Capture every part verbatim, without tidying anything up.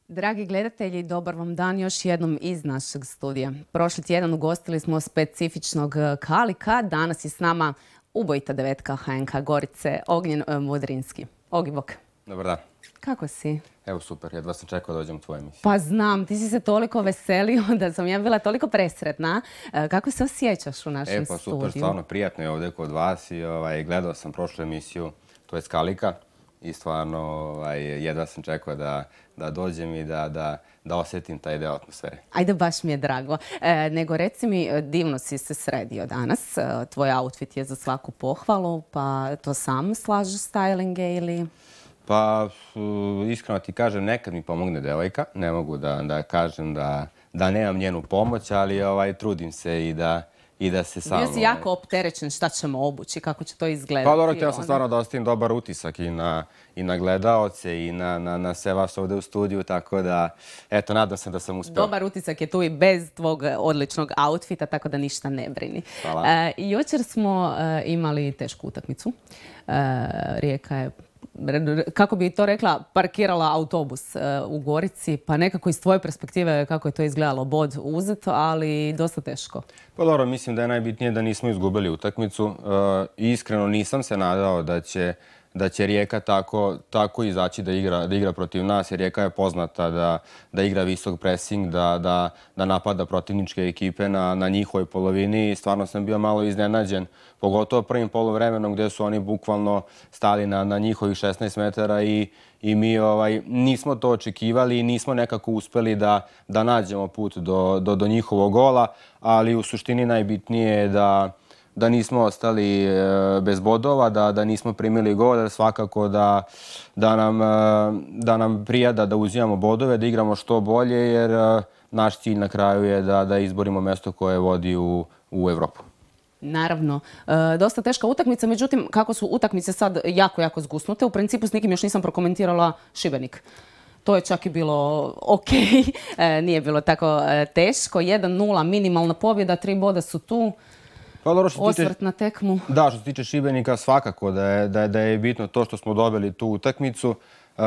Dragi gledatelji, dobar vam dan još jednom iz našeg studija. Prošli tjedan ugostili smo specifičnog Kalika. Danas je s nama ubojita devetka H N K Gorice, Ognjen Mudrinski. Ogi, bok. Dobar dan. Kako si? Evo super, jedva sam čekao da dođem u tvoju emisiju. Pa znam, ti si se toliko veselio da sam ja bila toliko presretna. Kako se osjećaš u našem e, pa, studiju? Super, stvarno prijatno je ovdje kod vas i ovaj, gledao sam prošlu emisiju, to je Kalika. I stvarno ovaj, jedva sam čekao da, da dođem i da, da, da osjetim taj deo atmosfere. Ajde, baš mi je drago. E, nego reci mi, divno si se sredio danas. E, tvoj outfit je za svaku pohvalu, pa to sam slažeš stylinge ili... Pa, iskreno ti kažem, nekad mi pomogne devojka. Ne mogu da, da kažem da, da nemam njenu pomoć, ali ovaj, trudim se i da, i da se sam... Bio si jako opterećen šta ćemo obući, kako će to izgledati. Pa dobro, htio sam stvarno da ostavim dobar utisak i na, i na gledaoce i na, na, na sve vas ovdje u studiju, tako da, eto, nadam se da sam uspio. Dobar utisak je tu i bez tvog odličnog outfita, tako da ništa ne brini. Hvala. E, jučer smo e, imali tešku utakmicu. E, Rijeka je, kako bi to rekla, parkirala autobus e, u Gorici, pa nekako iz tvoje perspektive kako je to izgledalo, bod uzet, ali dosta teško. Pa dobro, mislim da je najbitnije da nismo izgubili utakmicu. E, iskreno nisam se nadao da će da će Rijeka tako, tako izaći da igra, da igra protiv nas, jer Rijeka je poznata da, da igra visok pressing, da, da, da napada protivničke ekipe na, na njihovoj polovini i stvarno sam bio malo iznenađen, pogotovo prvim polovremenom gdje su oni bukvalno stali na, na njihovih šesnaest metara i, i mi ovaj, nismo to očekivali i nismo nekako uspeli da, da nađemo put do, do, do njihovog gola, ali u suštini najbitnije je da da nismo ostali bez bodova, da, da nismo primili gol, jer svakako da, da, nam, da nam prijada da uzimamo bodove, da igramo što bolje, jer naš cilj na kraju je da, da izborimo mjesto koje vodi u, u Evropu. Naravno. E, dosta teška utakmica, međutim, kako su utakmice sad jako, jako zgusnute, u principu s nikim još nisam prokomentirala Šibenik. To je čak i bilo ok, e, nije bilo tako teško. jedan nula minimalna pobjeda, tri boda su tu. Pa, dobro, što Osvrt tiče, na tekmu. Da, što se tiče Šibenika, svakako da je, da je, da je bitno to što smo dobili tu utakmicu. Uh,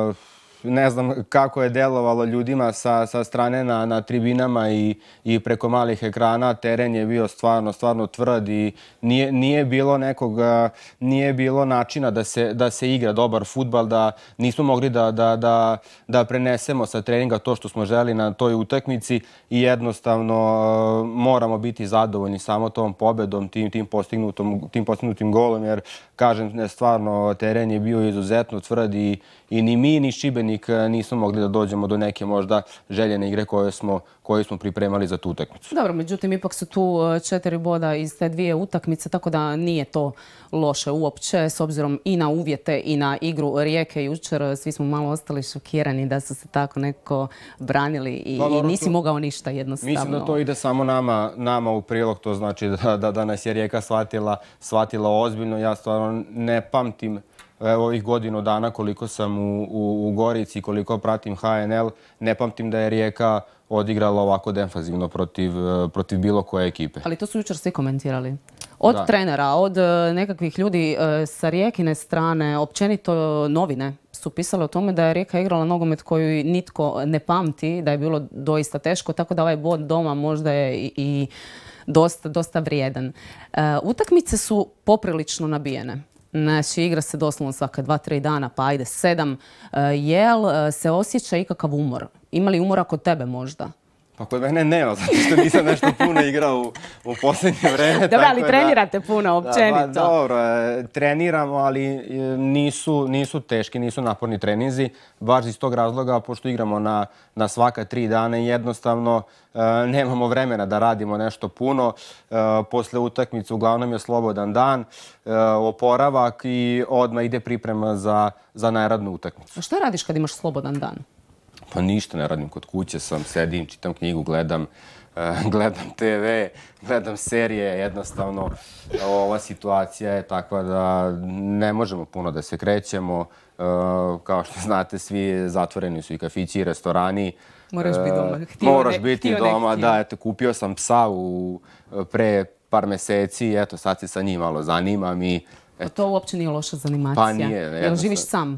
ne znam kako je delovalo ljudima sa, sa strane na, na tribinama i, i preko malih ekrana. Teren je bio stvarno, stvarno tvrd i nije, nije bilo nekog, nije bilo načina da se, da se igra dobar fudbal, da nismo mogli da, da, da, da prenesemo sa treninga to što smo želi na toj utakmici i jednostavno uh, moramo biti zadovoljni samo tom pobedom, tim, tim, postignutom, tim postignutim golom, jer kažem, stvarno teren je bio izuzetno tvrd i, i ni mi ni Šibenik nismo mogli da dođemo do neke možda željene igre koje smo, koje smo pripremali za tu utakmicu. Dobro, međutim, ipak su tu četiri boda iz te dvije utakmice, tako da nije to loše uopće, s obzirom i na uvjete i na igru Rijeke. Jučer svi smo malo ostali šokirani da su se tako neko branili i, i nisi mogao ništa jednostavno. Mislim da to ide samo nama, nama u prilog, to znači da, da, da nas je Rijeka shvatila, shvatila ozbiljno. Ja stvarno ne pamtim evo ovih godinu dana koliko sam u, u, u Gorici, koliko pratim H N L, ne pamtim da je Rijeka odigrala ovako defanzivno protiv, protiv bilo koje ekipe. Ali to su jučer svi komentirali. Od da. trenera, od nekakvih ljudi sa Rijekine strane, općenito novine su pisale o tome da je Rijeka igrala nogomet koju nitko ne pamti, da je bilo doista teško, tako da ovaj bod doma možda je i, i dosta, dosta vrijedan. Uh, utakmice su poprilično nabijene. Znači, igra se doslovno svaka dva, tri dana, pa ajde sedam. Jel se osjeća ikakav umor? Ima li umora kod tebe možda? Pa kod mene nema, zato što nisam nešto puno igrao u, u posljednje vreme. Dobro, ali trenirate da, puno, općenito. Da, pa, dobro, treniramo, ali nisu, nisu teški, nisu naporni treninzi. Baš iz tog razloga, pošto igramo na, na svaka tri dana i jednostavno e, nemamo vremena da radimo nešto puno. E, posle utakmice uglavnom je slobodan dan, e, oporavak i odmah ide priprema za, za najradnu utakmicu. A šta radiš kad imaš slobodan dan? Pa ništa ne radim, kod kuće sam, sedim, čitam knjigu, gledam, uh, gledam te ve, gledam serije, jednostavno ova situacija je takva da ne možemo puno da se krećemo. Uh, kao što znate, svi zatvoreni su i kafići i restorani. Moraš biti doma. Htio Moraš ne, biti doma, da, eto, kupio sam psa u, pre par meseci, eto, sad se sa njim malo zanimam i... Eto. To uopće nije loša zanimacija. Pa nije. Jel živiš sam?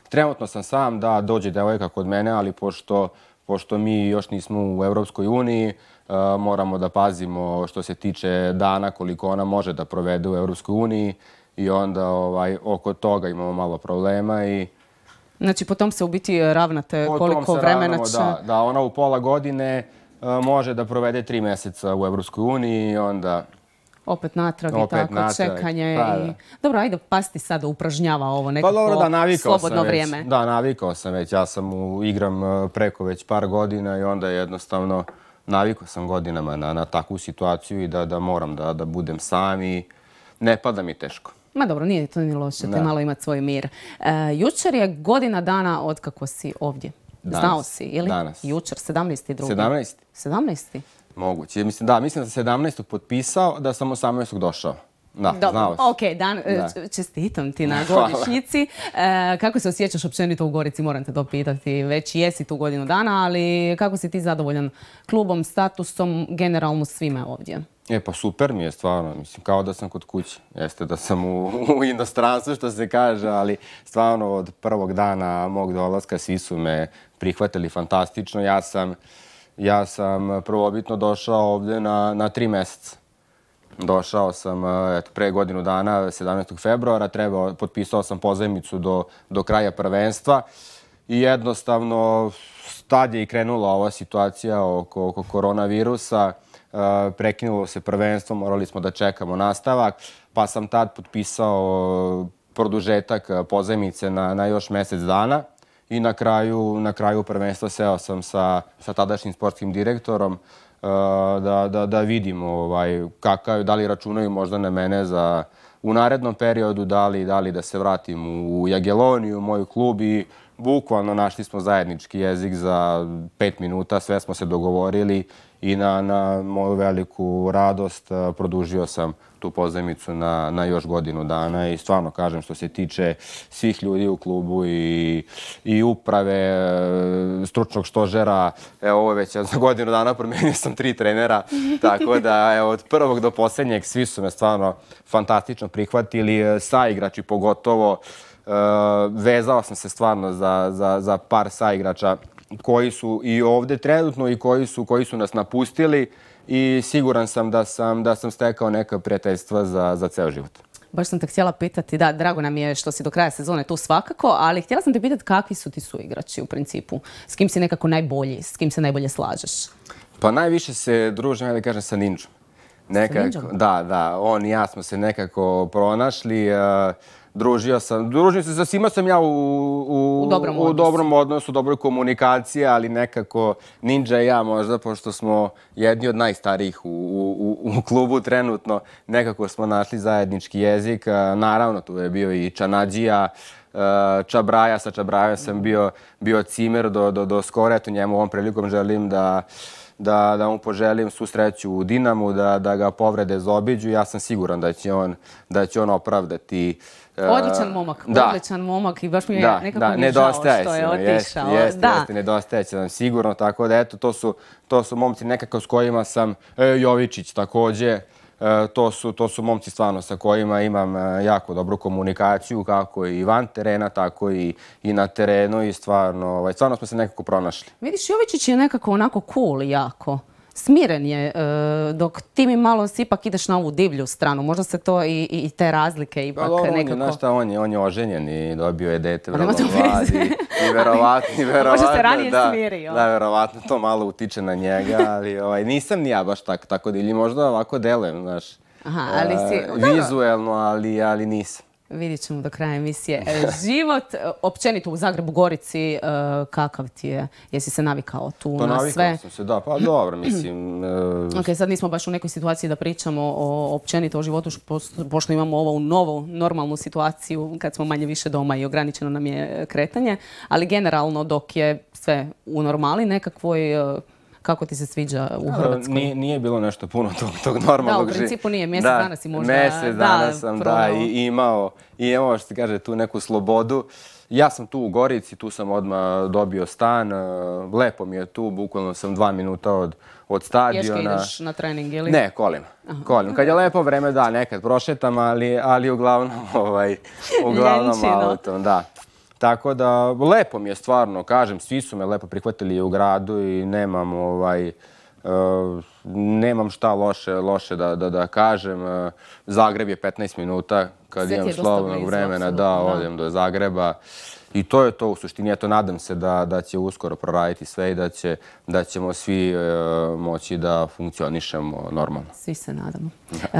Trenutno sam sam da dođe devojka kod mene, ali pošto, pošto mi još nismo u Evropskoj uniji, uh, moramo da pazimo što se tiče dana koliko ona može da provede u Evropskoj uniji i onda ovaj, oko toga imamo malo problema i znači, po tom se u biti ravnate koliko vremena će... Da, da ona u pola godine uh, može da provede tri meseca u Evropskoj uniji i onda... Opet natrag i tako, natrag. čekanje Pa, i... Dobro, ajde, pasti sad upražnjava ovo nekako pa, dobro, da, slobodno vrijeme. Već, da, navikao sam već. Ja sam u, igram preko već par godina i onda jednostavno navikao sam godinama na, na takvu situaciju i da, da moram da, da budem sam i ne pada mi teško. Ma dobro, nije to ni loše, te malo imati svoj mir. E, jučer je godina dana od kako si ovdje. Danas. Znao si, ili? Danas. Jučer, sedamnaesti drugi. sedamnaesti. sedamnaesti. Moguće. Mislim, da, mislim da sam sedamnaestog potpisao, da sam osamnaestog došao. Da, dobro, znao si. ok, dan, da. Čestitam ti na godišnjici. E, kako se osjećaš općenito u Gorici, moram te to pitati. Već jesi tu godinu dana, ali kako si ti zadovoljan klubom, statusom, generalno svime ovdje? E, pa super mi je stvarno, mislim, kao da sam kod kuće. Jeste da sam u, u inostranstvu, što se kaže, ali stvarno od prvog dana mog dolaska svi su me prihvatili fantastično. Ja sam, ja sam prvobitno došao ovdje na, na tri mjeseca. Došao sam eto, pre godinu dana, sedamnaestog februara, trebao, potpisao sam pozajmicu do, do kraja prvenstva i jednostavno tad je i krenula ova situacija oko, oko koronavirusa. Uh, prekinulo se prvenstvo, morali smo da čekamo nastavak, pa sam tad potpisao produžetak pozajmice na, na još mjesec dana i na kraju, na kraju prvenstva seo sam sa, sa tadašnjim sportskim direktorom uh, da, da, da vidimo ovaj, kakav, da li računaju možda na mene za u narednom periodu, da li, da li da se vratim u, u Jageloniju, u moj klub i bukvalno našli smo zajednički jezik za pet minuta, sve smo se dogovorili i na, na moju veliku radost produžio sam tu pozajmicu na, na još godinu dana i stvarno kažem što se tiče svih ljudi u klubu i, i uprave, stručnog stožera, evo ovo je već za godinu dana promijenio sam tri trenera, tako da evo, od prvog do posljednjeg svi su me stvarno fantastično prihvatili, saigrači pogotovo. Uh, vezao sam se stvarno za, za, za par saigrača koji su i ovdje trenutno i koji su, koji su nas napustili i siguran sam da sam, da sam stekao neka prijateljstva za, za ceo život. Baš sam te htjela pitati, da, drago nam je što si do kraja sezone tu svakako, ali htjela sam te pitati kakvi su ti suigrači u principu? S kim si nekako najbolji, s kim se najbolje slažeš? Pa najviše se družim, ja da kažem, sa Ninjom. Nekako, da, da, on i ja smo se nekako pronašli. Uh, Družio sam, družio se sa svima sam ja u, u, u, dobrom, u odnosu. dobrom odnosu, u dobroj komunikaciji, ali nekako Ninja i ja možda, pošto smo jedni od najstarijih u, u, u klubu trenutno, nekako smo našli zajednički jezik. Naravno, tu je bio i Čanadžija, Čabraja, sa Čabrajom sam bio, bio cimer do, do, do skora, eto njemu ovom prilikom želim da Da, da mu poželim svu sreću u Dinamu, da, da ga povrede zaobiđu. Ja sam siguran da će on, da će on opravdati. Odličan momak, da. odličan momak i baš mi je da, nekako da, mi žao što je otišao. Jeste, jeste, da. jeste, nedostaje će nam sigurno, tako da eto, to su, to su momci nekako s kojima sam, e, Jovičić također, e, to, su, to su momci stvarno sa kojima imam e, jako dobru komunikaciju, kako i van terena, tako i, i na terenu i stvarno, ovaj, stvarno smo se nekako pronašli. Vidiš, Jovičić je nekako onako cool jako. Smiren je, dok ti mi malo ipak ideš na ovu divlju stranu. Možda se to i, i te razlike ipak pa, nekako... Znaš šta, on je, on je oženjen i dobio je dete vrlo mladi. I verovatno, i verovatno... Možda se ranije da, smirio. Da, verovatno to malo utiče na njega, ali ovaj, nisam ni ja baš tak, tako divlji. Možda ovako delujem, znaš. Aha, ali si... Uh, vizuelno, ali, ali nisam. Vidjet ćemo do kraja emisije. Život, općenito u Zagrebu, Gorici, kakav ti je? Jesi se navikao tu pa na sve? Pa navikao sam se, da. Pa dobro, mislim... Uh... Ok, sad nismo baš u nekoj situaciji da pričamo o općenito o životu, pošto imamo ovu novu, normalnu situaciju kad smo manje više doma i ograničeno nam je kretanje. Ali generalno, dok je sve u normali nekakvoj... Kako ti se sviđa u Hrvatskoj? Nije, nije bilo nešto puno tog, tog normalnog... Da, u principu nije. Mjesec da, dana si možda... Mjesec dana da, sam, da, i imao, i imao, što se kaže, tu neku slobodu. Ja sam tu u Gorici, tu sam odmah dobio stan. Lepo mi je tu, bukvalno sam dva minuta od, od stadiona. Pješke ideš na trening ili? Ne, kolima. Kolima. Kad je lepo vreme, da, nekad prošetam, ali, ali uglavnom, ovaj, uglavnom autom, da. Tako da, lepo mi je stvarno, kažem, svi su me lepo prihvatili u gradu i nemam, ovaj, uh, nemam šta loše, loše da, da, da kažem. Uh, Zagreb je petnaest minuta, kad imam slobodnog vremena, da, odem do Zagreba. I to je to u suštini. Eto, nadam se da, da će uskoro proraditi sve i da, će, da ćemo svi e, moći da funkcionišemo normalno. Svi se nadamo.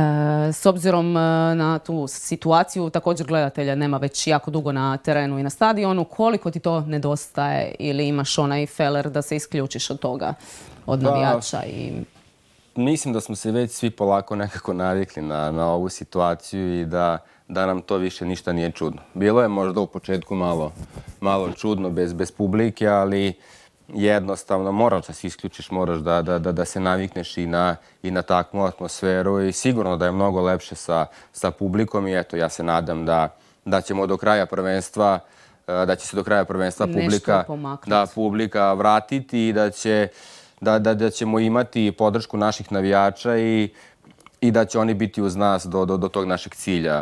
E, s obzirom na tu situaciju, također gledatelja nema već jako dugo na terenu i na stadionu. Koliko ti to nedostaje ili imaš onaj feler da se isključiš od toga, od navijača? I... Mislim da smo se već svi polako nekako navikli na, na ovu situaciju i da da nam to više ništa nije čudno. Bilo je možda u početku malo, malo čudno bez, bez publike, ali jednostavno moraš da se isključiš, moraš da, da, da, da se navikneš i na, i na takvu atmosferu i sigurno da je mnogo lepše sa, sa publikom i eto, ja se nadam da, da ćemo do kraja prvenstva, da će se do kraja prvenstva publika, da, publika vratiti i da, će, da, da, da ćemo imati podršku naših navijača i i da će oni biti uz nas do, do, do tog našeg cilja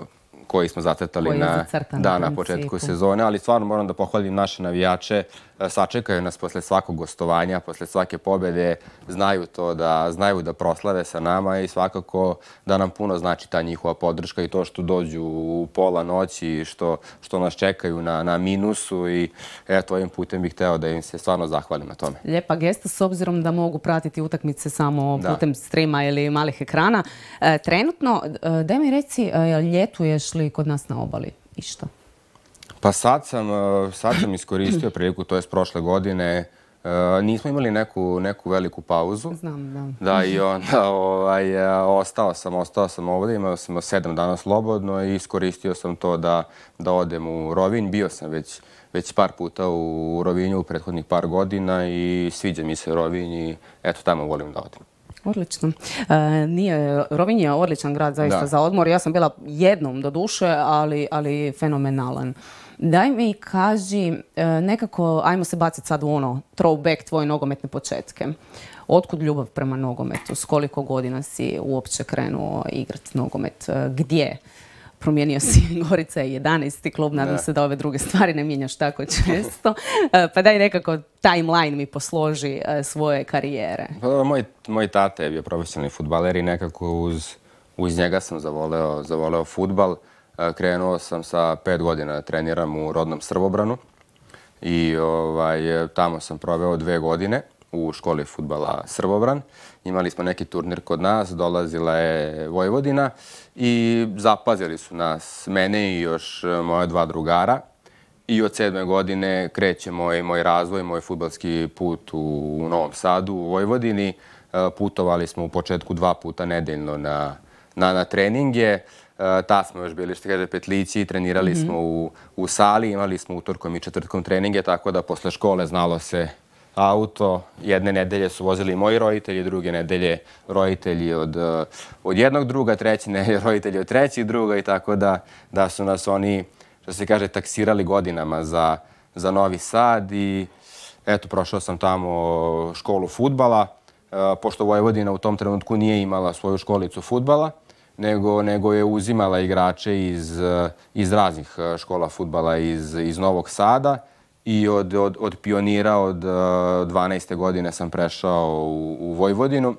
koji smo zacrtali na, da, na početku sezone. Ali stvarno moram da pohvalim naše navijače. Sačekaju nas posle svakog gostovanja, posle svake pobjede. Znaju to da, znaju da proslave sa nama i svakako da nam puno znači ta njihova podrška i to što dođu u pola noći, što, što nas čekaju na, na minusu i eto, ovim putem bih hteo da im se stvarno zahvalim na tome. Lijepa gesta s obzirom da mogu pratiti utakmice samo putem streama ili malih ekrana. E, trenutno, daj mi reci, ljetuješ li kod nas na obali išta? Pa sad sam, sad sam iskoristio priliku, to je s prošle godine. Nismo imali neku, neku veliku pauzu. Znam, da. Da, i onda ovaj, ostao sam, ostao sam ovdje, imao sam sedam dana slobodno i iskoristio sam to da, da odem u Rovinj. Bio sam već, već par puta u Rovinju u prethodnih par godina i sviđa mi se Rovinj i eto, tamo volim da odem. Odlično. E, nije, Rovinj je odličan grad zaista da. Za odmor. Ja sam bila jednom do duše, ali, ali fenomenalan. Daj mi kaži, nekako, ajmo se baciti sad u ono throwback tvoje nogometne početke. Otkud ljubav prema nogometu? S koliko godina si uopće krenuo igrati nogomet? Gdje? Promijenio si, Gorica je jedanaesti klub, nadam se da ove druge stvari ne mijenjaš tako često. Pa daj nekako timeline mi posloži svoje karijere. Pa, moj, moj tata je bio profesionalni fudbaler i nekako uz, uz njega sam zavoleo, zavoleo fudbal. Krenuo sam sa pet godina da treniram u rodnom Srbobranu i ovaj, tamo sam proveo dve godine u školi fudbala Srbobran. Imali smo neki turnir kod nas, dolazila je Vojvodina i zapazili su nas, mene i još moje dva drugara. I od sedme godine kreće moj, moj razvoj, moj fudbalski put u, u Novom Sadu, u Vojvodini. Putovali smo u početku dva puta nedeljno na, na, na treninge. Ta smo još bili, što kaže, petlići, trenirali mm-hmm. smo u, u sali, imali smo utorkom i četvrtkom treninge, tako da posle škole znalo se auto. Jedne nedelje su vozili moji roditelji, druge nedelje roditelji od, od jednog druga, treće nedelje roditelji od trećih druga i tako da, da su nas oni, što se kaže, taksirali godinama za, za Novi Sad i eto, prošao sam tamo školu fudbala, pošto Vojvodina u tom trenutku nije imala svoju školicu fudbala, nego, nego je uzimala igrače iz, iz raznih škola fudbala iz, iz Novog Sada i od, od, od pionira od dvanaeste godine sam prešao u, u Vojvodinu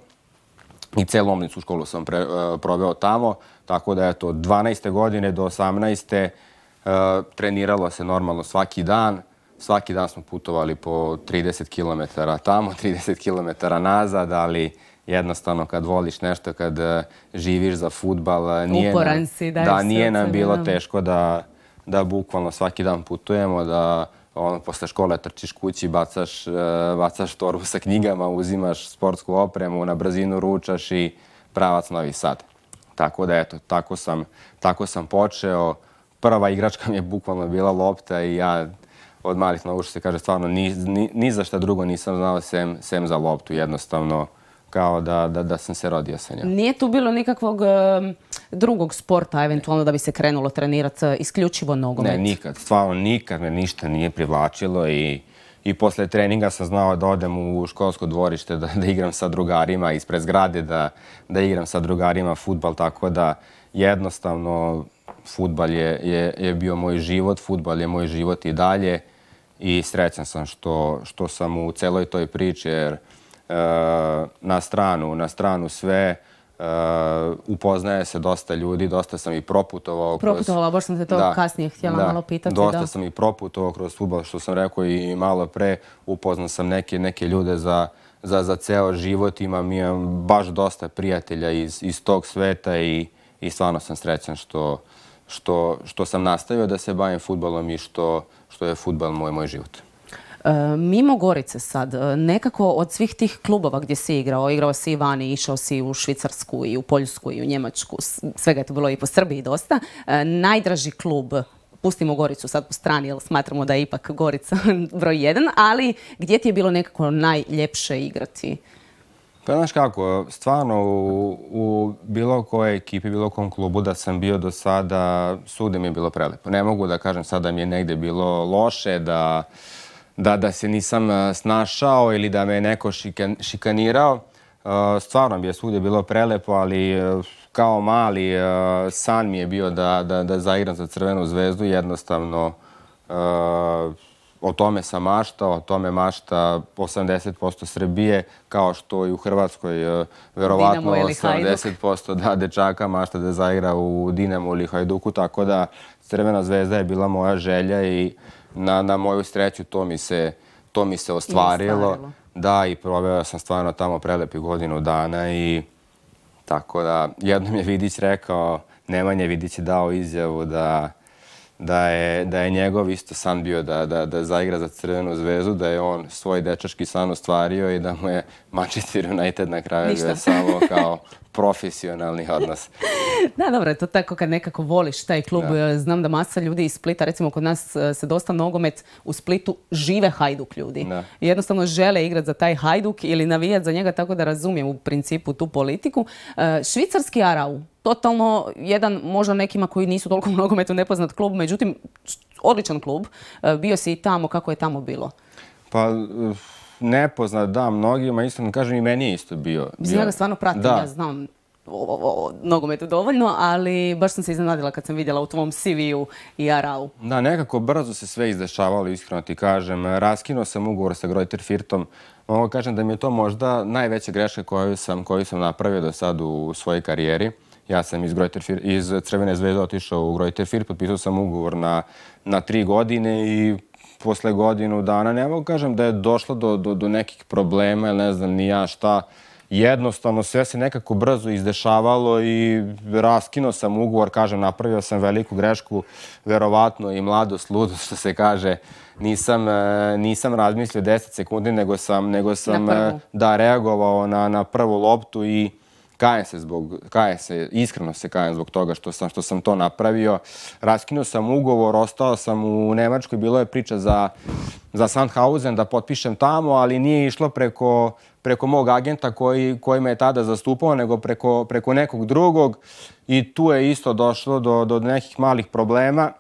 i celu omladinskú školu sam pre, proveo tamo, tako da eto, od dvanaeste godine do osamnaeste treniralo se normalno svaki dan. Svaki dan smo putovali po trideset kilometara tamo, trideset kilometara nazad, ali jednostavno kad voliš nešto, kad živiš za fudbal, nije, nam, si, da, nije nam bilo teško da, da bukvalno svaki dan putujemo, da ono, posle škole trčiš kući, bacaš, bacaš torbu sa knjigama, uzimaš sportsku opremu, na brzinu ručaš i pravac Novi Sad. Tako da eto, tako sam, tako sam počeo. Prva igračka mi je bukvalno bila lopta i ja od malih nogu, što se kaže, stvarno ni, ni, ni za šta drugo nisam znao sem, sem za loptu. Jednostavno, kao da, da, da sam se rodio sa njom. Nije tu bilo nikakvog um, drugog sporta, eventualno da bi se krenulo trenirati, isključivo nogomet? Ne, nikad. Stvarno nikad me ništa nije privlačilo i, i posle treninga sam znao da odem u školsko dvorište, da, da igram sa drugarima ispred zgrade, da, da igram sa drugarima fudbal, tako da jednostavno fudbal je, je, je bio moj život, fudbal je moj život i dalje i srećan sam što, što sam u celoj toj priči, jer uh, na stranu, na stranu sve, Uh, upoznaje se dosta ljudi, dosta sam i proputovao. Proputovao, baš sam se to da, kasnije htjela da, malo pitati. Dosta da. sam i proputovao kroz fudbal, što sam rekao i malo pre. Upoznao sam neke, neke ljude za, za, za ceo život. Imam, imam baš dosta prijatelja iz, iz tog sveta i, i stvarno sam srećan što, što, što sam nastavio da se bavim fudbalom i što, što je fudbal moj, moj život. Mimo Gorice sad, nekako od svih tih klubova gdje si igrao, igrao si i vani, išao si u Švicarsku i u Poljsku i u Njemačku, svega je to bilo i po Srbiji dosta, najdraži klub, pustimo Goricu sad po strani jer smatramo da je ipak Gorica broj jedan, ali gdje ti je bilo nekako najljepše igrati? Pa znaš kako, stvarno u, u bilo kojoj ekipi, bilo kom klubu da sam bio do sada, svugde mi je bilo prelepo. Ne mogu da kažem sad da mi je negde bilo loše, da Da, da se nisam snašao ili da me neko šikan, šikanirao. Stvarno bi je svugdje bilo prelepo, ali kao mali san mi je bio da, da, da zaigram za Crvenu zvezdu. Jednostavno, o tome sam maštao, o tome mašta osamdeset posto Srbije, kao što i u Hrvatskoj verovatno osamdeset posto da, dečaka mašta da zaigra u Dinamu ili Hajduku, tako da Crvena zvezda je bila moja želja i Na, na moju sreću to mi se, to mi se ostvarilo. Da, i proveo sam stvarno tamo prelepi godinu dana i tako da jednom je Vidić rekao, Nemanja Vidić je dao izjavu da, da, je, da je njegov isto san bio da, da, da zaigra za Crvenu zvezdu, da je on svoj dečački san ostvario i da mu je Manchester United na kraju bio samo kao profesionalni odnos. Da, dobro, to tako kad nekako voliš taj klub. Da. Znam da masa ljudi iz Splita, recimo kod nas se dosta nogomet u Splitu žive Hajduk ljudi. Da. Jednostavno žele igrati za taj Hajduk ili navijati za njega, tako da razumijem u principu tu politiku. Švicarski Arau, totalno jedan, možda nekima koji nisu toliko u nogometu nepoznat klub, međutim odličan klub. Bio si i tamo, kako je tamo bilo? Pa nepoznat, da, mnogima, isto kažem i meni je isto bio. Mislim, ja ga stvarno pratim, da. Ja znam o, o, o nogometu dovoljno, ali baš sam se iznenadila kad sam vidjela u tvom C V-u i Arau. Da, nekako brzo se sve izdešavalo, iskreno ti kažem. Raskinuo sam ugovor sa Greuther Fürthom. Mogu kažem da mi je to možda najveća greška koju sam, koju sam napravio do sad u svojoj karijeri. Ja sam iz, Greuther, iz Crvene zvezde otišao u Greuther Fürth, potpisao sam ugovor na, na tri godine i posle godinu dana, ne mogu kažem da je došlo do, do, do nekih problema, ne znam ni ja šta. Jednostavno sve se nekako brzo izdešavalo i raskinuo sam ugovor, kažem, napravio sam veliku grešku, verovatno i mladost, ludost, što se kaže. Nisam, nisam razmislio deset sekundi, nego sam, nego sam da, reagovao na, na prvu loptu i kajem se zbog, kajem se, iskreno se kajem zbog toga što sam, što sam to napravio. Raskinuo sam ugovor, ostao sam u Nemačkoj, bilo je priča za, za Sandhausen da potpišem tamo, ali nije išlo preko, preko mog agenta koji, koji me je tada zastupao, nego preko, preko nekog drugog i tu je isto došlo do, do nekih malih problema.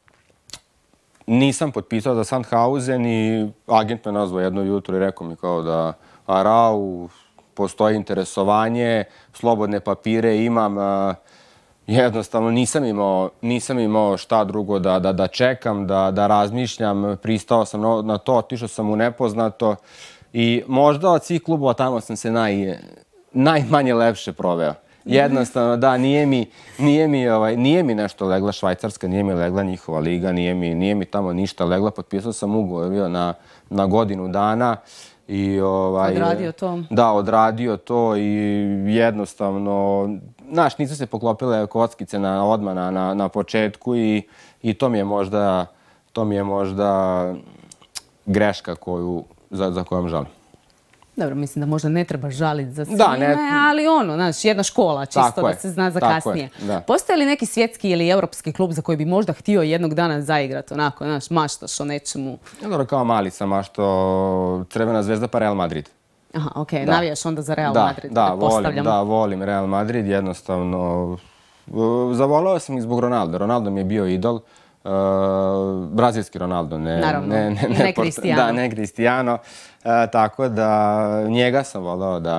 Nisam potpisao za Sandhausen i agent me nazvao jedno jutro i rekao mi kao da Arau, postoji interesovanje, slobodne papire imam, jednostavno nisam imao, nisam imao šta drugo da, da, da čekam, da, da razmišljam, pristao sam na to, otišao sam u nepoznato i možda od svih klubova tamo sam se naj, najmanje lepše proveo. Jednostavno, da, nije mi, nije mi, ovaj, nije mi nešto legla Švajcarska, nije mi legla njihova liga, nije mi, nije mi tamo ništa legla, potpisao sam ugovor bio na, na godinu dana. I, ovaj, odradio to? Da, odradio to i jednostavno, znaš, nisu se poklopile kockice na, odmah na, na, na početku i, i to mi je možda, to mi je možda greška koju, za, za kojom žalim. Dobro, mislim da možda ne treba žaliti za svime, da, ne, ali ono, znaš, jedna škola čisto da je, se zna za kasnije. Je, postoji li neki svjetski ili europski klub za koji bi možda htio jednog dana zaigrati, onako, znaš, maštaš o nečemu? Ja, dobro, kao mali sam mašto Crvena zvezda pa Real Madrid. Aha, okej, okay. Navijaš onda za Real da, Madrid. Da, volim, da, volim Real Madrid, jednostavno. Zavolao sam ih zbog Ronaldo. Ronaldo mi je bio idol. Uh, brazilski Ronaldo, ne, Naravno, ne, ne, ne Cristiano. Da, ne Cristiano. Uh, tako da njega sam volao da,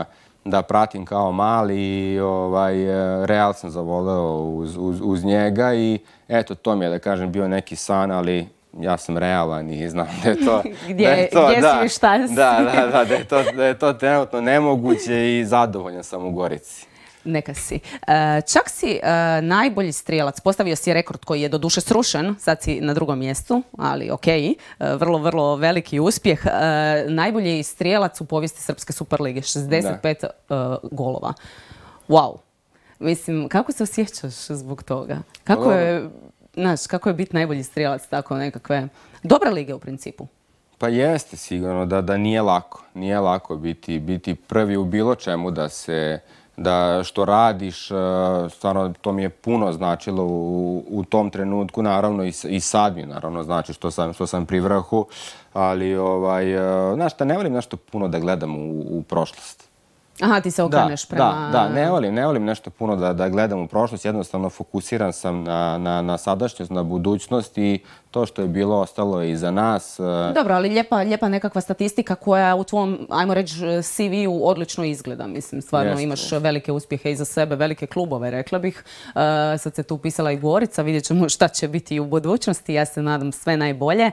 da pratim kao mali i ovaj, Real sam zavoleo uz, uz, uz njega i eto, to mi je, da kažem, bio neki san, ali ja sam realan i znam da je to... Gdje, da je to, gdje da, si i šta si? Da, da, da, da je to, da je to trenutno nemoguće i zadovoljan sam u Gorici. Neka si. E, čak si e, najbolji strijelac. Postavio si rekord koji je doduše srušen, sad si na drugom mjestu, ali ok, e, vrlo, vrlo veliki uspjeh. E, najbolji strijelac u povijesti Srpske Superlige, šezdeset pet e, golova. Wow. Mislim, kako se osjećaš zbog toga? Kako je, znaš, kako je biti najbolji strijelac tako nekakve dobre lige u principu? Pa jeste sigurno da, da nije lako. Nije lako biti, biti prvi u bilo čemu da se... da što radiš, stvarno to mi je puno značilo u, u tom trenutku, naravno i, i sad mi naravno znači što sam, što sam pri vrhu, ali ovaj, znaš šta, ne volim nešto puno da gledam u, u prošlost. Aha, ti se okreneš prema... Da, da, ne volim, ne volim nešto puno da, da gledam u prošlost, jednostavno fokusiran sam na, na, na sadašnjost, na budućnost i to što je bilo ostalo i za nas. Dobro, ali lijepa, lijepa nekakva statistika koja u tvom, ajmo reći, C V-u odlično izgleda. Mislim, stvarno Jeste. Imaš velike uspjehe iza sebe, velike klubove, rekla bih. Uh, sad se tu upisala i Gorica, vidjet ćemo šta će biti u budućnosti. Ja se nadam sve najbolje.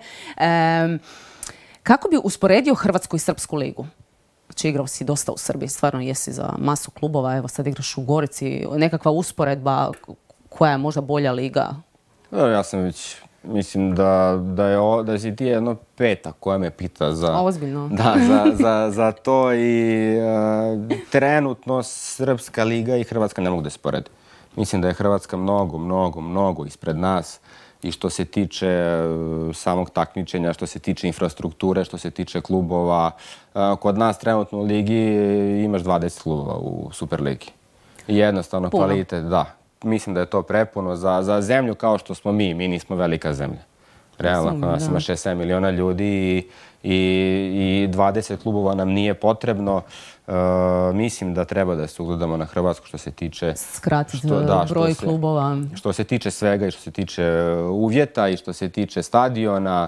Um, kako bi usporedio Hrvatsku i Srpsku ligu? Znači, igrao si dosta u Srbiji, stvarno jesi za masu klubova, evo sad igraš u Gorici, nekakva usporedba koja je možda bolja liga? Ja sam već, mislim da, da, je, da si ti jedno peta koja me pita za, Ozbiljno. Da, za, za, za to i uh, trenutno Srpska liga i Hrvatska ne mogu da se porede. Mislim da je Hrvatska mnogo, mnogo, mnogo ispred nas. I što se tiče samog takmičenja, što se tiče infrastrukture, što se tiče klubova. Kod nas trenutno u ligi imaš dvadeset klubova u Superligi. I jednostavno Puno. kvalitet, da. Mislim da je to prepuno za, za zemlju kao što smo mi. Mi nismo velika zemlja. Realno, kod nas ima šest sedam miliona ljudi i, i, i dvadeset klubova nam nije potrebno. Uh, mislim da treba da se ugledamo na Hrvatsku što se tiče... Skratiti da, broj se, klubova. Što se tiče svega i što se tiče uvjeta i što se tiče stadiona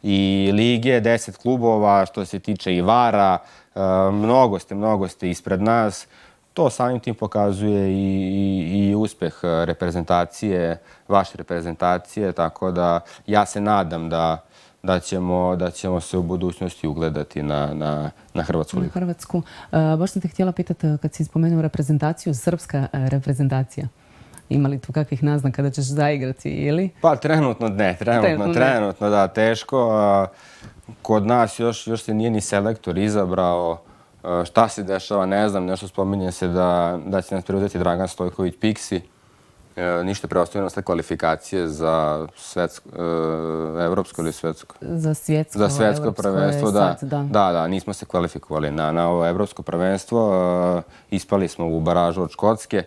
i lige, deset klubova, što se tiče i vara. Uh, mnogo ste, mnogo ste ispred nas. To samim tim pokazuje i, i, i uspeh reprezentacije, vaše reprezentacije, tako da ja se nadam da, da, ćemo, da ćemo se u budućnosti ugledati na, na, na Hrvatsku ligu. Na Hrvatsku. Uh, baš sam te htjela pitati, kad si spomenuo reprezentaciju, srpska reprezentacija. Ima li tu kakvih naznaka da ćeš zaigrati ili? Pa trenutno ne, trenutno, trenutno, trenutno da, teško. Kod nas još, još se nije ni selektor izabrao. Šta se dešava, ne znam, nešto spominje se da, da će nas preuzeti Dragan Stojković Piksi. E, ništa preostavljeno sve kvalifikacije za svetsko, e, evropsko ili svetsko? Za svjetsko, za svetsko prvenstvo, da. Sad, da. Da, da, nismo se kvalifikovali na, na ovo evropsko prvenstvo. E, ispali smo u baražu od Škotske.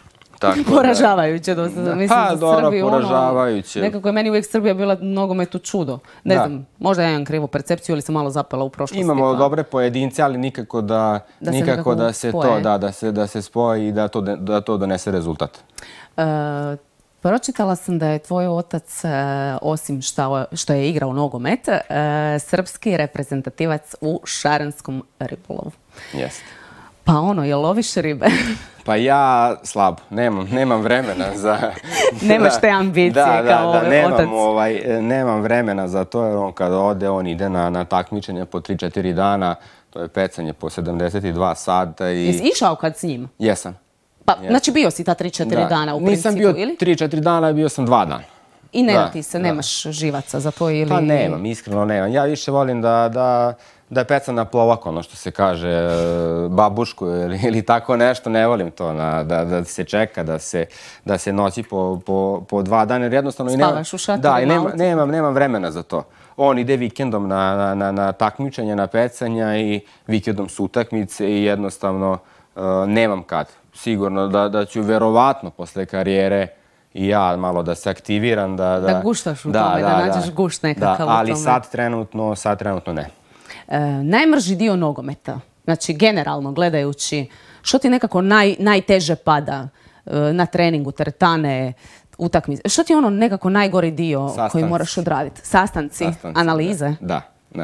Poražavajuće dosta. Mislim, pa, dobro, poražavajuće. Ono, nekako je meni uvijek Srbija bila nogometu čudo. Ne da. znam, možda ja imam krivu percepciju ili sam malo zapela u prošlosti. Imamo pa. dobre pojedince, ali nikako da, da nikako se, da se to, da, da se, da se spoji i da to, da to donese rezultat. Uh, Pročitala sam da je tvoj otac, uh, osim što, što je igrao nogomet, uh, srpski reprezentativac u šaranskom ribolovu. Jeste. Pa ono, je loviš ribe? Pa ja slabo, nemam, nemam vremena za... Nemaš te ambicije da, kao da, da, nemam, otac. Ovaj, nemam vremena za to, jer on kada ode, on ide na, na takmičenje po tri četiri dana, to je pecanje po sedamdeset dva sata. I... Jesi išao kad s njim? Jesam. Pa, jesam. Znači bio si ta tri četiri dana u principu, Nisam bio ili? tri četiri dana, bio sam dva dana. I nema ti se, da. nemaš živaca za to ili... Pa nemam, iskreno nemam. Ja više volim da... da da pecam na plovak, ono što se kaže, babušku ili, ili tako nešto, ne volim to, na, da, da se čeka, da se, da se noći po, po, po dva dana, jer jednostavno... Spavaš u šatoru, da, i nema, nemam, nemam vremena za to. On ide vikendom na, na, na, na takmičenje, na pecanja i vikendom su utakmice i jednostavno uh, nemam kad. Sigurno da, da ću verovatno posle karijere i ja malo da se aktiviram. Da, da, da guštaš u da, tome, da, da nađeš da, gušt nekakav da, u tome. Ali sad trenutno, sad trenutno ne. E, najmrži dio nogometa, znači generalno gledajući, što ti nekako naj, najteže pada e, na treningu, teretane, utakmice? Što ti je ono nekako najgori dio Sastanci. koji moraš odraditi? Sastanci, Sastanci analize? Da, da.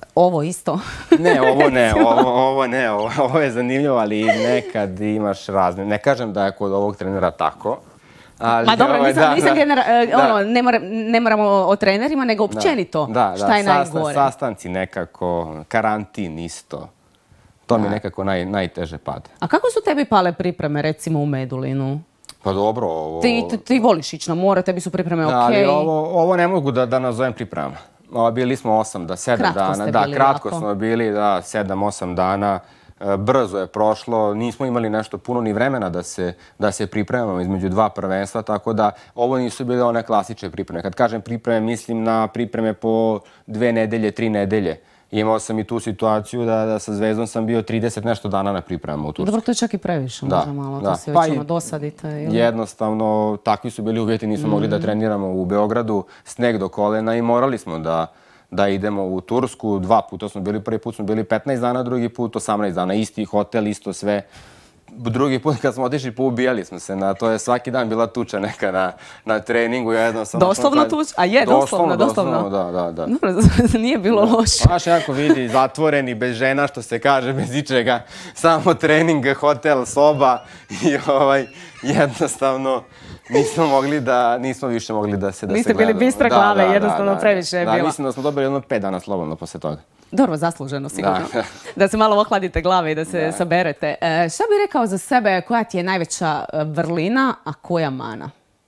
Ovo isto? Ne, ovo ne, ovo, ovo ne, ovo, ovo je zanimljivo, ali nekad imaš razne. Ne kažem da je kod ovog trenera tako. Ali, Ma dobro, ovaj, nisam, da, nisam da, genera, da. ono, ne, mora, ne moramo o trenerima, nego općenito. Da, šta da, je sastan, najgore? sastanci nekako, karantin isto. To mi nekako naj, najteže pada. A kako su tebi pale pripreme, recimo, u Medulinu? Pa dobro, ovo... Ti, ti, ti voliš ići na more, tebi su pripreme okej. Da, ali ovo, ovo ne mogu da, da nazovem priprema. O, bili smo osam do sedam Kratko dana. ste Da, bili kratko ovako. smo bili, da, sedam, osam dana. E, Brzo je prošlo, nismo imali nešto puno ni vremena da se, da se pripremamo između dva prvenstva, tako da ovo nisu bile one klasične pripreme. Kad kažem pripreme, mislim na pripreme po dve nedelje, tri nedelje. Imao sam i tu situaciju da, da sa Zvezdom sam bio trideset nešto dana na pripremama u Tursku. Dobro, to je čak i previše, Da, možda malo, da. to se Pa već i ono dosadite. Ili? Jednostavno, takvi su bili uvjeti, nismo mogli da treniramo u Beogradu, sneg do kolena i morali smo da, da idemo u Tursku. Dva puta smo bili, prvi put smo bili petnaest dana, drugi put osamnaest dana, isti hotel, isto sve. Drugi put kad smo otišli, poubijali smo se, na to je svaki dan bila tuča neka na, na treningu. Jednostavno, Doslovno tuča? A je, doslovno, doslovno. Da, da, da. Dobro, nije bilo loše. Baš jako vidi, zatvoreni, bez žena, što se kaže, bez ičega. Samo trening, hotel, soba i ovaj, jednostavno nismo mogli da, nismo više mogli da se da Niste se bili gledamo. bistre Da, glave, da, jednostavno da, previše je da, bila. mislim da smo dobili jedno pet dana slobodno posle toga. Dobro, zasluženo sigurno. Da. Da se malo ohladite glave i da se saberete. E, šta bi rekao za sebe, koja ti je najveća e, vrlina, a koja mana?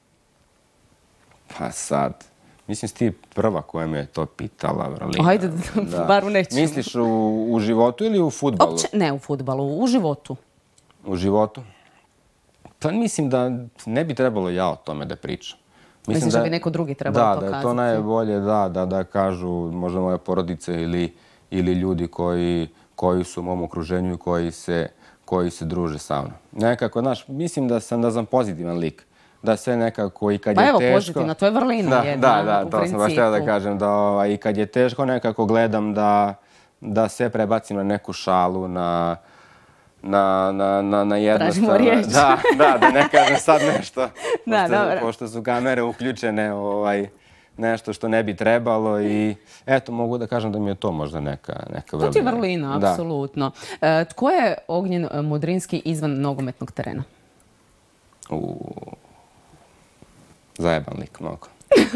Pa sad, mislim si ti prva koja me je to pitala, vrlina. Ajde, bar u nečemu. Misliš u, u životu ili u fudbalu? Opće, ne u fudbalu, u životu. U životu? Pa mislim da ne bi trebalo ja o tome da pričam. Mislim Misliš da bi neko drugi trebao da, to da, da je to kazati? najbolje, da, da, da kažu možda moja porodica ili, ili ljudi koji, koji su u mom okruženju i koji se, koji se druže sa mnom. Nekako, znaš, mislim da sam, da sam pozitivan lik. Da sve nekako i kad Pa je evo, teško... pozitivna, to je vrlina da, jedna, da, da, u to sam baš htio da kažem. Da, ovaj, i kad je teško, nekako gledam da, da sve prebacim na neku šalu, na... na, na, na, na jednostavno... Tražimo riječ. Da, da, da ne kažem sad nešto. Da, pošto, dobro. pošto su kamere uključene, ovaj, nešto što ne bi trebalo i eto, mogu da kažem da mi je to možda neka, neka vrlina. To ti je vrlina, Da. apsolutno. E, tko je Ognjen Mudrinski izvan nogometnog terena? U... Zajeban lik, mnogo.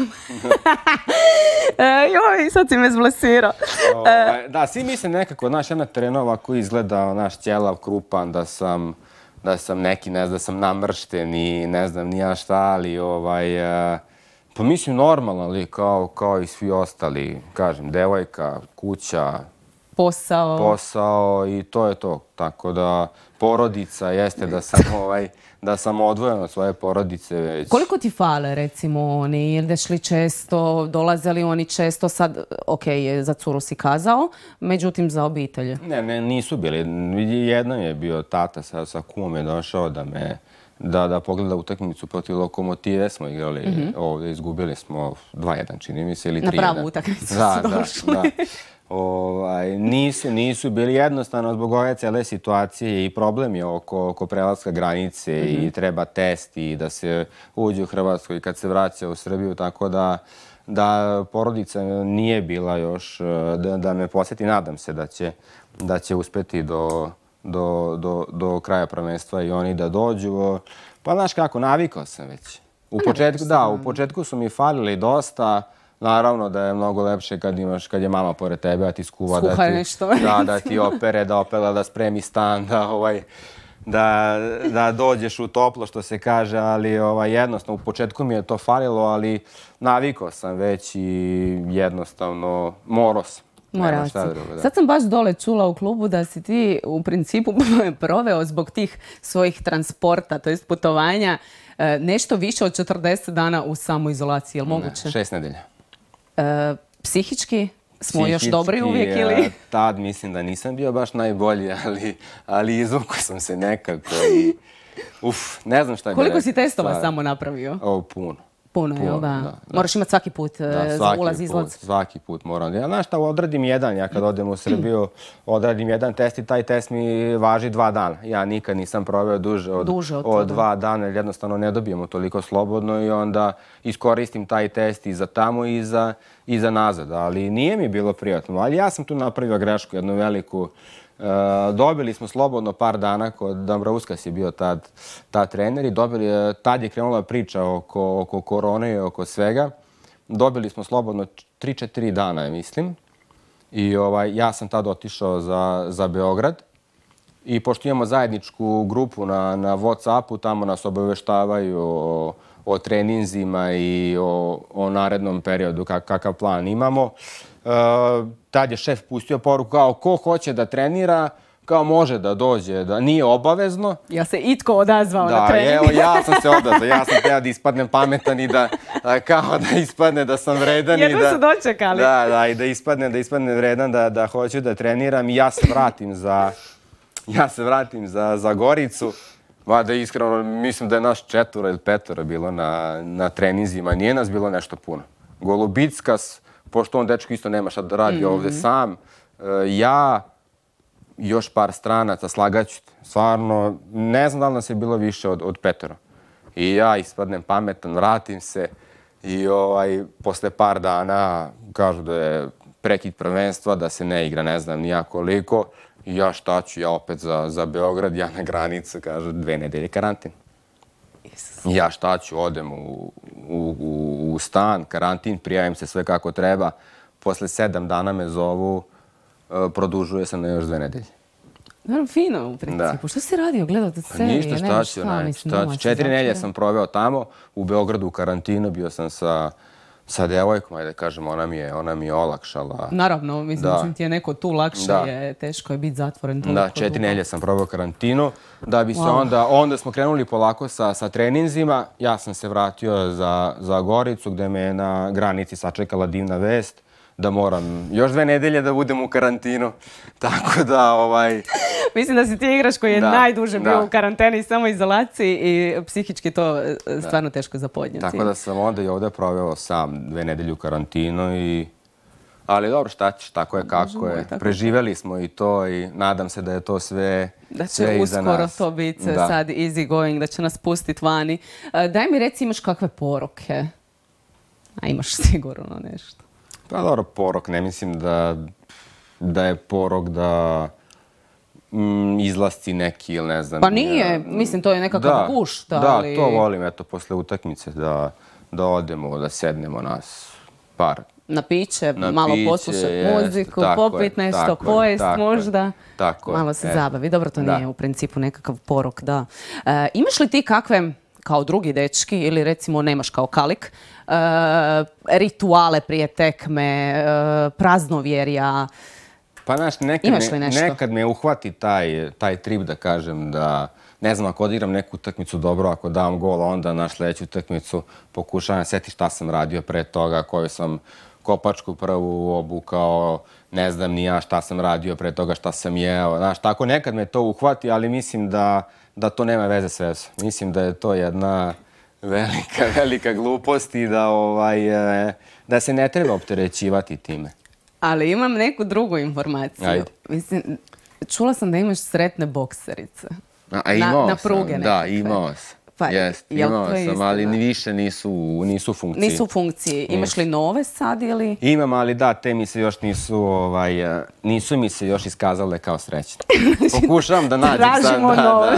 E, joj, sad si me zblesirao. Ovaj, da, svi misle nekako, znaš, ja na terenu ovako izgleda, naš ćelav, krupan, da sam, da sam neki, ne znam, da sam namršten i ne znam, ni ja šta, ali ovaj, e, pa mislim normalno, ali kao, kao i svi ostali, kažem, devojka, kuća, Posao. posao i to je to. Tako da porodica jeste da sam, ovaj, da sam odvojen od svoje porodice već. Koliko ti fale, recimo, oni? Ideš li često, dolaze li oni često? Sad, ok, za curu si kazao, međutim za obitelje. Ne, ne, nisu bili. Jednom je bio tata sa, sa kumom je došao da me da, da pogleda utakmicu protiv Lokomotive. Smo igrali ovdje, izgubili smo dva jedan, čini mi se, ili tri jedan. Na pravu utakmicu Da, su da, došli. da. Ovaj, nisu, nisu bili jednostavno zbog ove cele situacije i problem je oko, oko prelaska granice i treba test i da se uđe u Hrvatsku i kad se vraća u Srbiju, tako da da porodica nije bila još da, da me posjeti. Nadam se da će, da će uspeti do, do, do, do kraja prvenstva i oni da dođu. Pa znaš kako, navikao sam već. U početku, da, u početku su mi falili dosta. Naravno da je mnogo lepše kad imaš, kad je mama pored tebe, a ti skuva da Skuha ti, nešto. da, da ti opere, da opela, da spremi stan, da, ovaj, da, da dođeš u toplo, što se kaže, ali ovaj, jednostavno, u početku mi je to falilo, ali navikao sam već i jednostavno morao sam. Nema Morao šta si. drugo, da. Sad sam baš dole čula u klubu da si ti u principu proveo zbog tih svojih transporta, to jest putovanja, e, nešto više od četrdeset dana u samoizolaciji. Je li moguće? Ne, šest nedelja. E, psihički smo još Psihički, dobri uvijek e, ili? Tad mislim da nisam bio baš najbolji, ali, ali izvukao sam se nekako i uf, ne znam šta bi Koliko rekao. si testova Stvarno. samo napravio? O, puno. Puno, jel da? Moraš imati svaki put za ulaz, izlaz. Svaki put moram. Ja znaš šta, odradim jedan, ja kad odem u Srbiju, odradim jedan test i taj test mi važi dva dana. Ja nikad nisam proveo duže od dva dana, jer jednostavno ne dobijemo toliko slobodno i onda iskoristim taj test i za tamo i za nazad. Ali nije mi bilo prijatno. Ali ja sam tu napravio grešku, jednu veliku. Dobili smo slobodno par dana, kod Dambrauskas je bio tad trener i tad je krenula priča oko korone i oko svega. Dobili smo slobodno tri četiri dana, mislim. I ja sam tad otišao za Beograd. I pošto imamo zajedničku grupu na Whatsappu, tamo nas obaveštavaju o treninzima i o narednom periodu, kakav plan imamo. Tad je šef pustio poruku kao ko hoće da trenira, kao može da dođe, da nije obavezno. Ja se itko odazvao na trening? Da, evo ja sam se odazvao, ja sam teo da ispadnem pametan i da kao da ispadne da sam vredan. Jedno su dočekali. Da, da, i da ispadne, da ispadne vredan, da hoću da treniram i ja se vratim za, ja se vratim za Goricu. Mada iskreno mislim da je nas četvora ili petora bilo na treninzima, nije nas bilo nešto puno. Golubickas, pošto on dečko isto nema šta da radi ovde sam, ja i još par stranaca, slagaću, stvarno, ne znam da li nas je bilo više od petora. I ja ispadnem pametan, vratim se i posle par dana kažu da je prekid prvenstva, da se ne igra, ne znam nija koliko. I ja šta ću, ja opet za Beograd, ja na granicu, kažu dve nedelje karantin. Ja šta ću, odem u stan, karantin, prijavim se sve kako treba. Posle sedam dana me zovu, produžuje se na još dve nedelje. Naravno, fino u principu. Što si radio? Gledao te serije? Ništa, šta ću, šta ću. Četiri nedelje sam proveo tamo, u Beogradu u karantinu, bio sam sa sa devojkom, ajde kažem, ona mi je olakšala. Naravno, mislim, ti je neko tu lakše, je teško je biti zatvoren toliko dugo. Da, četiri nedelje sam proveo karantinu, da bi se onda, onda smo krenuli polako sa treninzima, ja sam se vratio za Goricu, gde me je na granici sačekala divna vest, da moram još dve nedelje da budem u karantinu, tako da, ovaj... Mislim da si ti igrač koji je najduže bio u karanteni i samoizolaciji i psihički to stvarno teško za podnijeti. Tako da sam onda i ovdje proveo sam dve nedelje u karantinu i... Ali dobro, šta ćeš, tako je kako je. Preživeli smo i to i nadam se da je to sve iza nas. Da će uskoro to biti sad easy going, da će nas pustiti vani. Daj mi reci, imaš kakve poroke? A imaš sigurno nešto. Pa dobro, porok, ne mislim da je porok da izlasci neki ili ne znam. Pa nije, mislim, to je nekakav gušt, ali... Da, to volim, eto, posle utakmice da odemo, da sednemo nas par. Na piće, malo poslušati muziku, popit nešto, pojest možda. Malo se zabavi. Dobro, to nije u principu nekakav porok, da. Imaš li ti kakve, kao drugi dečki, ili recimo nemaš kao Kalik, rituale prije tekme, praznovjerja? Pa znaš, nekad me uhvati taj trip da kažem da, ne znam, ako odigram neku utakmicu dobro, ako dam gol, onda na sljedeću utakmicu pokušavam sjetiti šta sam radio pre toga, koju sam kopačku prvu obukao, ne znam ni ja šta sam radio pre toga, šta sam jeo. Znaš, tako nekad me to uhvati, ali mislim da to nema veze s vezom. Mislim da je to jedna velika, velika glupost i da se ne treba opterećivati time. Ali imam neku drugu informaciju. Mislim, čula sam da imaš sretne bokserice. A imao sam, da, imao sam. Jest, imao sam, ali više nisu u funkciji. Nisu u funkciji. Imaš li nove sad ili? Imam, ali da, te mi se još nisu, nisu mi se još iskazale kao srećne. Pokušavam da nađem sad. Tražimo nove.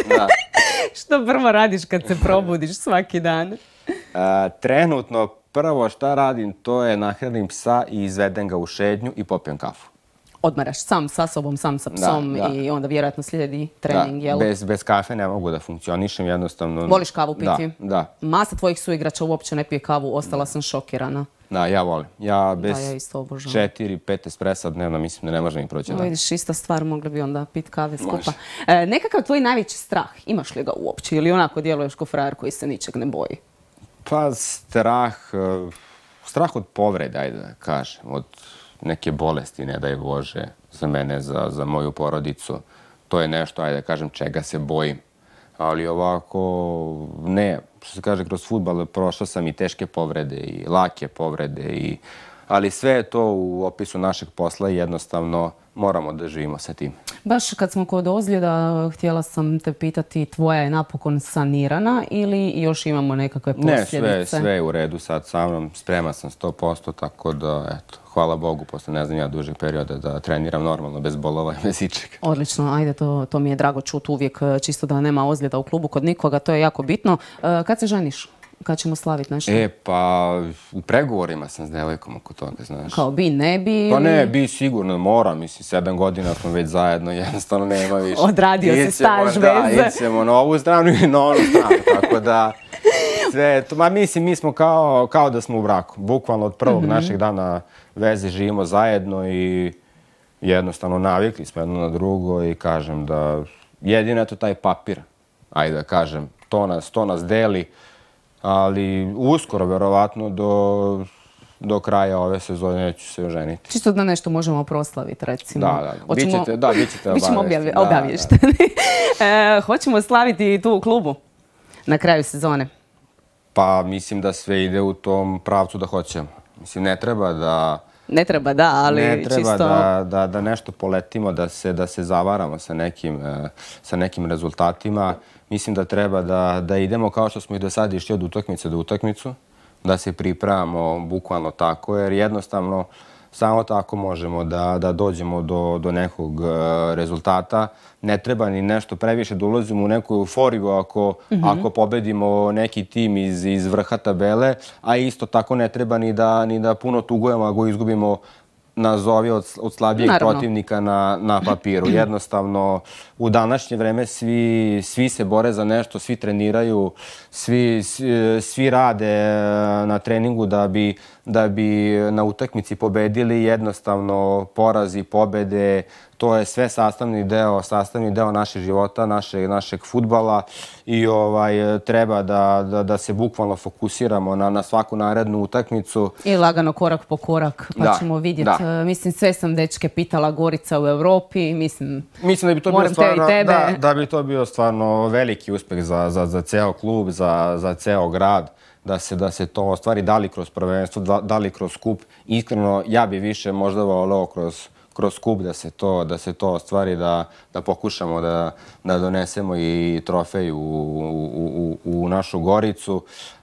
Što prvo radiš kad se probudiš svaki dan? Trenutno prvo šta radim, to je nahranim psa i izvedem ga u šetnju i popijem kafu. Odmaraš sam sa sobom, sam sa psom i onda vjerojatno slijedi trening, jel? Da, bez kafe ne mogu da funkcionišem, jednostavno... Voliš kavu piti? Da, da. Masa tvojih suigrača uopće ne pije kavu, ostala sam šokirana. Da, ja volim. Ja bez četiri, pet espresa dnevno mislim da ne može mi proći dan. Vidiš, ista stvar, mogli bi onda pit kave skupa. Nekakav tvoj najveći strah, imaš li ga uopće ili onako djeluješ ko frajer koji se ničeg ne boji? Pa strah, strah od povrede, ajde da kažem, od neke bolesti, ne daj Bože, za mene, za moju porodicu. To je nešto, ajde da kažem, čega se bojim. ali ovako ne. Što se kaže, kroz fudbal prošao sam i teške povrede i lake povrede, i, ali sve je to u opisu našeg posla i jednostavno moramo da živimo sa tim. Baš kad smo kod ozljeda, htjela sam te pitati, tvoja je napokon sanirana ili još imamo nekakve posljedice? Ne, sve, sve je u redu sad sa mnom, spreman sam sto posto, tako da, eto, hvala Bogu, posle ne znam ja dužeg perioda da treniram normalno, bez bolova i bez ičega. Odlično, ajde, to, to mi je drago čuti uvijek, čisto da nema ozljeda u klubu kod nikoga, to je jako bitno. Kad se ženiš? Kad ćemo slaviti nešto? E, pa u pregovorima sam s devojkom oko toga, znaš. Kao bi, ne bi? Pa ne, bi sigurno, moram, mislim, sedam godina smo već zajedno, jednostavno nema više. Odradio si staž veze. Da, idemo na ovu stranu i na onu stranu, tako da sve, to, ma mislim, mi smo kao, kao da smo u braku. Bukvalno od prvog mm-hmm. našeg dana veze živimo zajedno i jednostavno navikli smo jedno na drugo i kažem da jedino je to taj papir, ajde da kažem, to nas, to nas deli. Ali uskoro, verovatno, do, do kraja ove sezone neću se oženiti. Čisto da nešto možemo proslaviti, recimo. Da, da, Hoćemo, bićete, da, bićete bićemo obavješteni. e, hoćemo slaviti tu u klubu na kraju sezone? Pa mislim da sve ide u tom pravcu da hoćemo. Mislim, ne treba da... Ne treba, da, ali ne treba čisto... da, da, da nešto poletimo, da se, da se zavaramo sa nekim, sa nekim rezultatima. Mislim da treba da, da idemo kao što smo i do sada išli od utakmice do utakmicu, da se pripremamo bukvalno tako, jer jednostavno samo tako možemo da, da dođemo do, do nekog uh, rezultata. Ne treba ni nešto previše da ulazimo u neku euforiju ako, mm-hmm. ako pobedimo neki tim iz, iz vrha tabele, a isto tako ne treba ni da, ni da puno tugujemo ako izgubimo nazovi od, od slabijeg Naravno. protivnika na, na papiru. Jednostavno, u današnje vreme svi, svi se bore za nešto, svi treniraju, svi, svi, svi rade na treningu da bi, da bi na utakmici pobedili. Jednostavno, porazi, pobede, to je sve sastavni deo, sastavni deo našeg života, našeg, našeg fudbala i ovaj, treba da, da, da se bukvalno fokusiramo na, na svaku narednu utakmicu. I lagano korak po korak, pa da, ćemo vidjeti. Da. Mislim, sve sam dečke pitala, Gorica u Evropi, mislim, mislim da bi to bio stvarno, te da, da bi to bio stvarno veliki uspeh za, za, za ceo klub, za, za ceo grad. Da se, da se to ostvari, da li kroz prvenstvo, da li kroz kup. Iskreno, ja bi više možda voleo kroz kroz kup da se to, da se to ostvari, da, da pokušamo da, da donesemo i trofej u, u, u, u našu Goricu,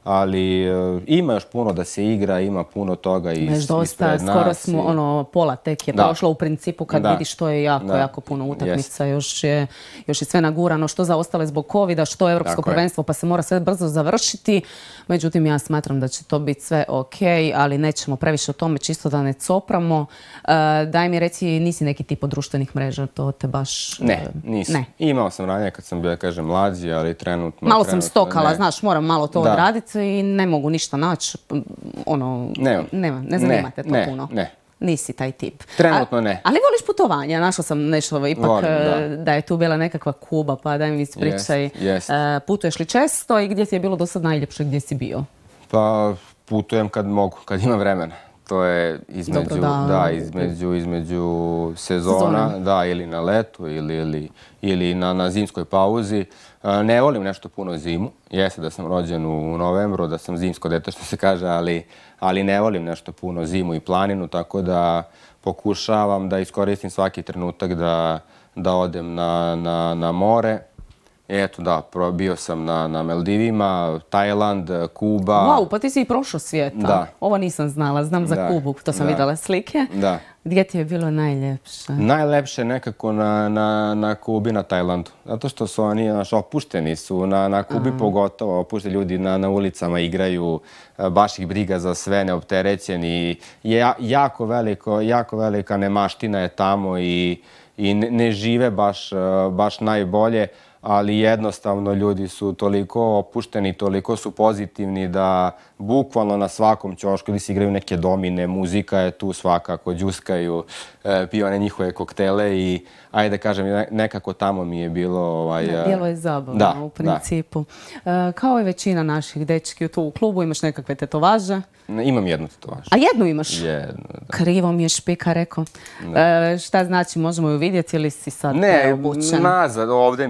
ali e, ima još puno da se igra, ima puno toga iz, Već dosta, ispred nas. Skoro smo, i... ono, pola tek je da. prošlo u principu kad da. vidiš što je jako, da. jako puno utakmica, yes. još, je, još je sve nagurano, što za ostale zbog covida, što Evropsko Tako prvenstvo, je. pa se mora sve brzo završiti. Međutim, ja smatram da će to biti sve ok, ali nećemo previše o tome, čisto da ne copramo. E, daj mi reci, nisi neki tip od društvenih mreža, to te baš... Ne, nisam. Ne. Imao sam ranije kad sam bio, kažem, mlađi, ali trenutno... Malo trenutno, sam stokala, ne. znaš, moram malo to da. odraditi i ne mogu ništa naći. Ono, nema. nema, ne zanima te to ne, puno. Ne, Nisi taj tip. Trenutno ne. A, ali voliš putovanja? Našla sam nešto ipak Volim, da. da je tu bila nekakva Kuba, pa daj mi ispričaj. Yes, yes. Uh, putuješ li često i gdje ti je bilo do sad najljepše, gdje si bio? Pa putujem kad mogu, kad imam vremena. To je između, Dobro, da, da, između, između sezona, sezona, da, ili na letu, ili, ili, ili na, na zimskoj pauzi. Ne volim nešto puno zimu. Jeste da sam rođen u novembru, da sam zimsko dete, što se kaže, ali, ali ne volim nešto puno zimu i planinu, tako da pokušavam da iskoristim svaki trenutak da, da odem na, na, na more. Eto da, bio sam na, na Maldivima, Tajland, Kuba. Wow, pa ti si i prošao svijeta. Da. Ovo nisam znala, znam za da. Kubu, to sam da. vidjela slike. Da. Gdje ti je bilo najljepše? Najljepše nekako na, na, na Kubi, na Tajlandu. Zato što su oni naš, opušteni su, na, na Kubi Aha. pogotovo, opušteni ljudi na, na ulicama igraju, baš ih briga za sve, neopterećeni. Ja, jako, veliko, jako velika nemaština je tamo i, i ne, ne žive baš, baš najbolje. Ali jednostavno ljudi su toliko opušteni, toliko su pozitivni da bukvalno na svakom ćošku ili se igraju neke domine, muzika je tu svakako, džuskaju, piju one njihove koktele i ajde kažem, nekako tamo mi je bilo... Ovaj, da, bilo je zabavno da, u principu. Da. Kao i većina naših dečki tu u klubu, imaš nekakve tetovaže? Imam jednu tetovažu. A jednu imaš? Jednu, da. Krivo mi je špika rekao. E, šta znači, možemo ju vidjeti ili si sad ne, obučen? Ne, nazad, ovdje mi je na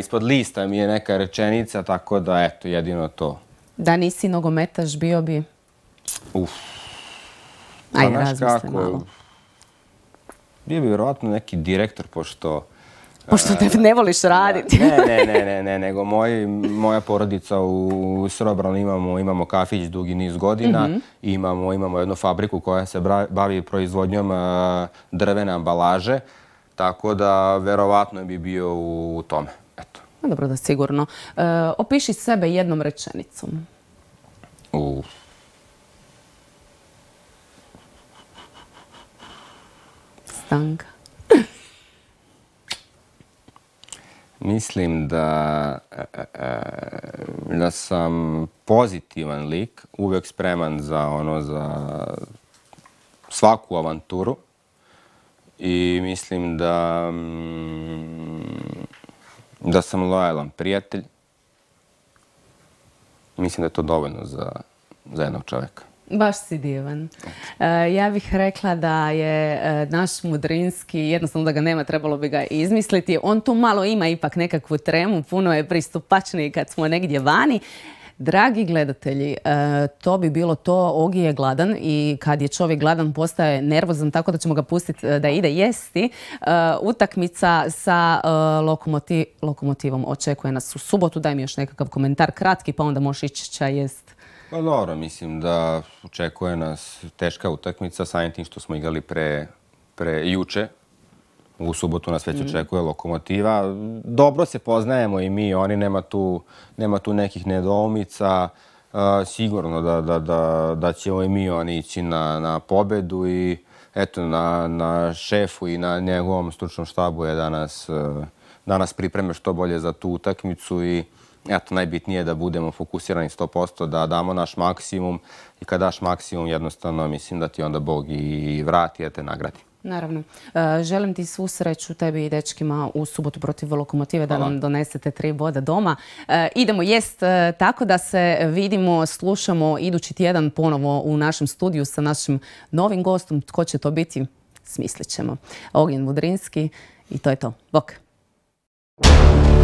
ispod lista mi je neka rečenica, tako da, eto, jedino to. Da nisi nogometaš, bio bi? Uf. Ajde, razmisli malo. Bio bi vjerovatno neki direktor, pošto... Pošto te ne voliš raditi. Ne, ne, ne, ne, ne, nego moja porodica u Srbranu imamo kafić dugi niz godina, imamo jednu fabriku koja se bavi proizvodnjom drvene ambalaže, tako da verovatno bi bio u tome. Eto. Dobro da sigurno. Opiši sebe jednom rečenicom. Uf. Stanka. Mislim da, da sam pozitivan lik, uvijek spreman za ono, za svaku avanturu i mislim da, da sam lojalan prijatelj. Mislim da je to dovoljno za, za jednog čovjeka. Baš si divan. Ja bih rekla da je naš Mudrinski, jednostavno da ga nema, trebalo bi ga izmisliti. On tu malo ima ipak nekakvu tremu, puno je pristupačniji kad smo negdje vani. Dragi gledatelji, to bi bilo to. Ogi je gladan i kad je čovjek gladan postaje nervozan, tako da ćemo ga pustiti da ide jesti. Utakmica sa Lokomotivom očekuje nas u subotu. Daj mi još nekakav komentar kratki, pa onda možeš ići čaj jest. Pa dobro, mislim da očekuje nas teška utakmica, samim tim što smo igrali pre, pre juče. U subotu nas već očekuje Lokomotiva. Dobro se poznajemo i mi, oni, nema tu, nema tu nekih nedoumica. Uh, sigurno da, da, da, da ćemo i mi oni ići na, na pobedu i eto, na, na šefu i na njegovom stručnom štabu je da nas, da nas pripreme što bolje za tu utakmicu i eto, najbitnije je da budemo fokusirani sto posto, da damo naš maksimum i kad daš maksimum, jednostavno mislim da ti onda Bog i vrati, da te nagradi. Naravno. Želim ti svu sreću tebi i dečkima u subotu protiv Lokomotive, da nam donesete tri boda doma. Idemo jest, tako da se vidimo, slušamo idući tjedan ponovo u našem studiju sa našim novim gostom. Tko će to biti? Smislit ćemo. Ognjen Mudrinski i to je to. Bok!